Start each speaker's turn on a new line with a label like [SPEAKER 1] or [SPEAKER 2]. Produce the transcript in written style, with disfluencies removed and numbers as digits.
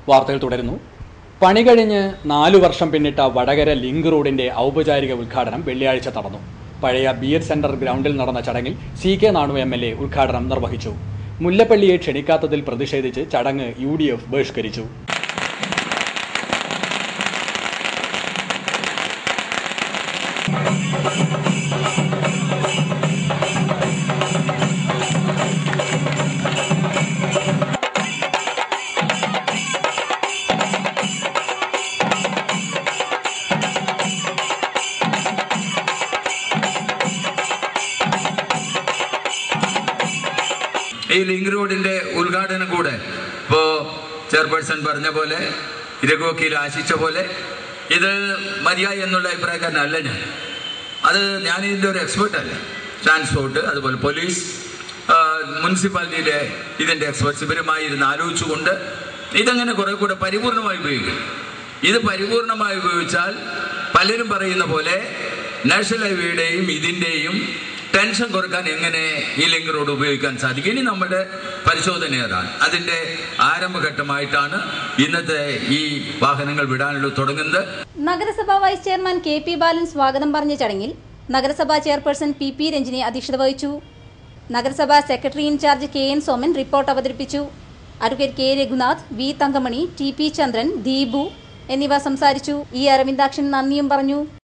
[SPEAKER 1] വാർത്തകൾ തുടരുന്നു. പണി കഴിഞ്ഞ് 4 വർഷം പിന്നിട്ട വടകര ലിങ്ക് റോഡിന്റെ ഔപചാരിക ഉദ്ഘാടനം വെള്ളിയാഴ്ച നടന്നു. പഴയ ബിയർ സെന്റർ ഗ്രൗണ്ടിൽ നടന്ന ചടങ്ങിൽ CK നാണു MLA ഉദ്ഘാടനം നിർവഹിച്ചു. മുല്ലപ്പള്ളിയെ ക്ഷണിക്കാത്തതിൽ പ്രതിഷേധിച്ച് ചടങ്ങ് UDF ബഹിഷ്കരിച്ചു.
[SPEAKER 2] ഈ ലിങ്ക് റോഡിന്റെ ഉദ്ഘാടനം കൂടെ ഇപ്പോൾ ചെയർപേഴ്സൺ പറഞ്ഞ പോലെ ഇരകോക്കിയിൽ ആശിച്ച പോലെ ഇത് മതിയായി എന്നുള്ള അഭിപ്രായക്കാരനല്ല ഞാൻ ഇതിൻ്റെ ഒരു എക്സ്പെർട്ട് അല്ല. ട്രാൻസ്പോർട്ട്, അതുപോലെ പോലീസ്, മുനിസിപ്പാലിറ്റിയിലെ ഇതിൻ്റെ എക്സ്പെർട്സ് ഇവരുമായി ഇരുന്ന് ആലോചിച്ചുകൊണ്ട് ഇതങ്ങനെ കുറെ കൂടെ പരിപൂർണമായി ഉപയോഗിക്കും. ഇത് പരിപൂർണമായി ഉപയോഗിച്ചാൽ പലരും പറയുന്ന പോലെ നാഷണൽ ഹൈവേയുടെയും ഇതിൻ്റെയും ടെൻഷൻ കുറക്കാൻ എങ്ങനെ ഈ ലിങ്ക് റോഡ് ഉപയോഗിക്കാൻ സാധിക്കും? ഇനി നമ്മുടെ പരിശോധന അതാണ്. അതിന്റെ ആരംഭഘട്ടമായിട്ടാണ് ഇന്നത്തെ ഈ വാഹനങ്ങൾ വിടാനുള്ള തുടങ്ങുന്നത്.
[SPEAKER 3] നഗരസഭാ വൈസ് ചെയർമാൻ KP ബാലൻ സ്വാഗതം പറഞ്ഞ ചടങ്ങിൽ നഗരസഭാ ചെയർപേഴ്സൺ PP രഞ്ജിനി അധ്യക്ഷത വഹിച്ചു. നഗരസഭാ secretary in charge KN Soman report അവതരിപ്പിച്ചു. Advocate K Raghunath, V Thankamani, TP Chandran, Deepu എന്നിവ സംസാരിച്ചു. E അരവിന്ദാക്ഷൻ നന്ദിയും പറഞ്ഞു.